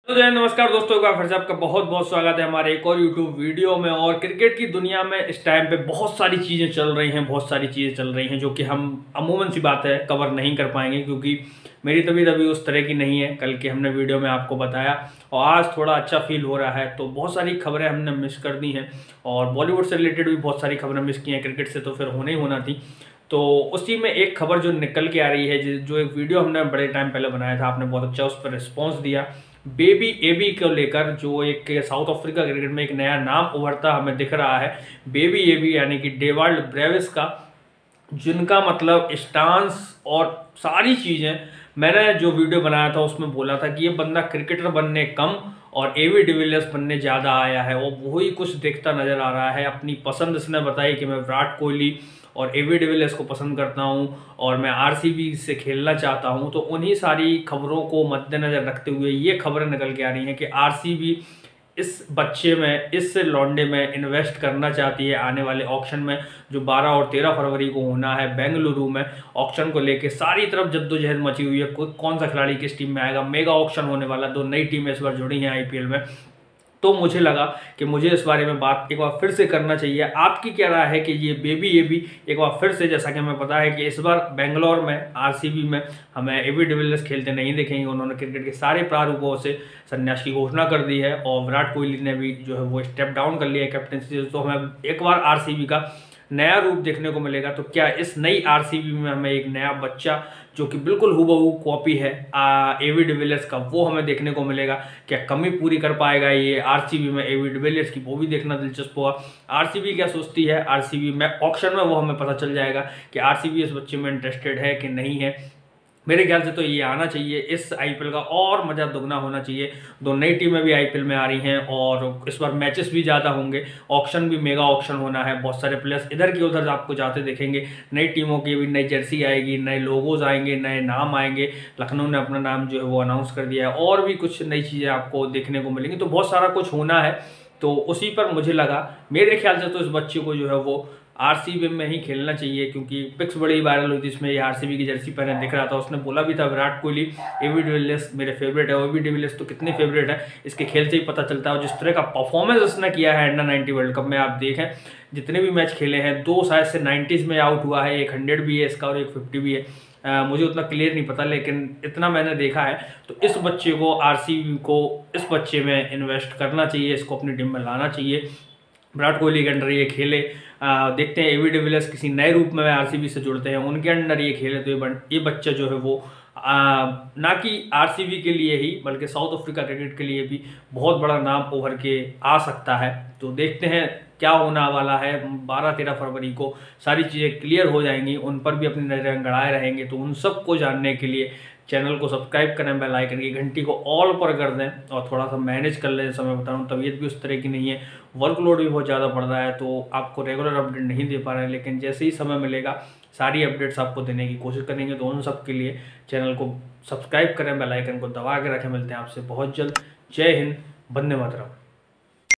तो जय नमस्कार दोस्तों का फिर से आपका बहुत बहुत स्वागत है हमारे एक और यूट्यूब वीडियो में। और क्रिकेट की दुनिया में इस टाइम पे बहुत सारी चीज़ें चल रही हैं, बहुत सारी चीज़ें चल रही हैं जो कि हम अमूमन सी बात है कवर नहीं कर पाएंगे, क्योंकि मेरी तबीयत अभी उस तरह की नहीं है। कल के हमने वीडियो में आपको बताया और आज थोड़ा अच्छा फील हो रहा है, तो बहुत सारी खबरें हमने मिस कर दी हैं और बॉलीवुड से रिलेटेड भी बहुत सारी खबरें मिस की हैं। क्रिकेट से तो फिर होना ही होना थी। तो उसी में एक खबर जो निकल के आ रही है, जो एक वीडियो हमने बड़े टाइम पहले बनाया था, आपने बहुत अच्छा उस पर रिस्पॉन्स दिया। बेबी एबी को लेकर जो एक साउथ अफ्रीका क्रिकेट में एक नया नाम उभरता हमें दिख रहा है, बेबी एबी यानी कि डेवाल्ड ब्रेविस का, जिनका मतलब स्टांस और सारी चीज़ें, मैंने जो वीडियो बनाया था उसमें बोला था कि ये बंदा क्रिकेटर बनने कम और एवी डिविलियर्स बनने ज़्यादा आया है, और वही कुछ दिखता नज़र आ रहा है। अपनी पसंद इसने बताई कि मैं विराट कोहली और एवी डिविलियर्स को पसंद करता हूं और मैं आरसीबी से खेलना चाहता हूं। तो उन्हीं सारी खबरों को मद्देनज़र रखते हुए ये खबरें निकल के आ रही हैं कि आरसीबी इस बच्चे में, इस लौंडे में इन्वेस्ट करना चाहती है आने वाले ऑक्शन में, जो 12 और 13 फरवरी को होना है बेंगलुरु में। ऑक्शन को लेके सारी तरफ जद्दोजहद मची हुई है, कौन सा खिलाड़ी किस टीम में आएगा। मेगा ऑक्शन होने वाला, 2 नई टीमें इस बार जुड़ी हैं आईपीएल में। तो मुझे लगा कि मुझे इस बारे में बात एक बार फिर से करना चाहिए। आपकी क्या राय है कि ये बेबी एबी एक बार फिर से, जैसा कि हमें पता है कि इस बार बेंगलोर में आरसीबी में हमें एबी डिविलियर्स खेलते नहीं दिखेंगे। उन्होंने क्रिकेट के सारे प्रारूपों से संन्यास की घोषणा कर दी है और विराट कोहली ने भी जो है वो स्टेप डाउन कर लिया है कैप्टनसी से। तो हमें एक बार आरसीबी का नया रूप देखने को मिलेगा। तो क्या इस नई आरसीबी में हमें एक नया बच्चा जो कि बिल्कुल हुबहू कॉपी है एवी डिविलियर्स का, वो हमें देखने को मिलेगा? क्या कमी पूरी कर पाएगा ये आरसीबी में एवी डिविलियर्स की, वो भी देखना दिलचस्प होगा। आरसीबी क्या सोचती है आरसीबी में ऑक्शन में, वो हमें पता चल जाएगा कि आरसीबी इस बच्चे में इंटरेस्टेड है कि नहीं है। मेरे ख्याल से तो ये आना चाहिए, इस आईपीएल का और मज़ा दुगना होना चाहिए। 2 नई टीमें भी आईपीएल में आ रही हैं और इस बार मैचेस भी ज़्यादा होंगे, ऑक्शन भी मेगा ऑक्शन होना है। बहुत सारे प्लेयर्स इधर की उधर आपको जाते देखेंगे। नई टीमों की भी नई जर्सी आएगी, नए लोगोज आएंगे, नए नाम आएंगे। लखनऊ ने अपना नाम जो है वो अनाउंस कर दिया है, और भी कुछ नई चीज़ें आपको देखने को मिलेंगी। तो बहुत सारा कुछ होना है। तो उसी पर मुझे लगा, मेरे ख्याल से तो इस बच्चे को जो है वो आरसीबी में ही खेलना चाहिए, क्योंकि पिक्स बड़ी वायरल हुई थी, इसमें ये आरसीबी की जर्सी पहने दिख रहा था। उसने बोला भी था विराट कोहली एवी डिविलियर्स मेरे फेवरेट है। एवी डिविलियर्स तो कितने फेवरेट है इसके खेल से ही पता चलता है। और जिस तरह का परफॉर्मेंस उसने किया है अंडर 90 वर्ल्ड कप में, आप देखें जितने भी मैच खेले हैं, 2 शायद से 90s में आउट हुआ है, एक 100 भी है इसका और एक 50 भी है। मुझे उतना क्लियर नहीं पता, लेकिन इतना मैंने देखा है। तो इस बच्चे को, आरसीबी को इस बच्चे में इन्वेस्ट करना चाहिए, इसको अपनी टीम में लाना चाहिए। विराट कोहली के अंडर ये खेले, देखते हैं एवी डिविलियर्स किसी नए रूप में आरसीबी से जुड़ते हैं, उनके अंडर ये खेले तो ये बच्चा जो है वो ना कि आरसीबी के लिए ही बल्कि साउथ अफ्रीका क्रिकेट के लिए भी बहुत बड़ा नाम उभर के आ सकता है। तो देखते हैं क्या होने वाला है। 12-13 फरवरी को सारी चीज़ें क्लियर हो जाएंगी, उन पर भी अपनी नजरें गड़ाए रहेंगे। तो उन सबको जानने के लिए चैनल को सब्सक्राइब करें, बेल आइकन की घंटी को ऑल पर कर दें और थोड़ा सा मैनेज कर लें। जैसा मैं बता रहा हूँ, तबीयत भी उस तरह की नहीं है, वर्कलोड भी बहुत ज़्यादा बढ़ रहा है, तो आपको रेगुलर अपडेट नहीं दे पा रहे हैं। लेकिन जैसे ही समय मिलेगा सारी अपडेट्स आपको देने की कोशिश करेंगे। तो उन सब के लिए चैनल को सब्सक्राइब करें, बेल आइकन को दबा के रखें। मिलते हैं आपसे बहुत जल्द। जय हिंद, वंदे मातरम।